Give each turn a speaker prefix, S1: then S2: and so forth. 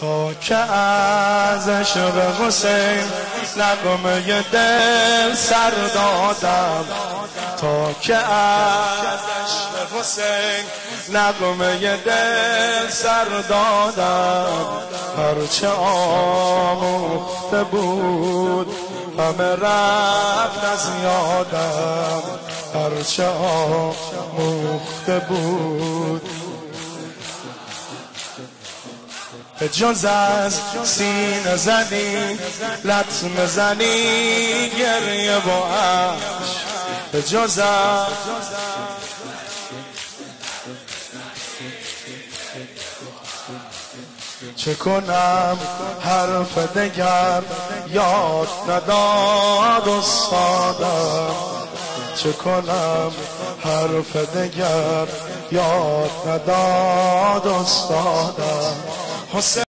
S1: تا که از عشق حسین نغمه دل سر دادم، تا که از عشق حسین نغمه دل سر دادم. هرچه آموخته بود همه رفت از یادم، هرچه آموخته بود به جز از سینه زنی لطمه زنی گریه و اشک، به جز از چه کنم حرف دگر یاد نداد استادم، چه کنم حرف دگر یاد نداد استادم.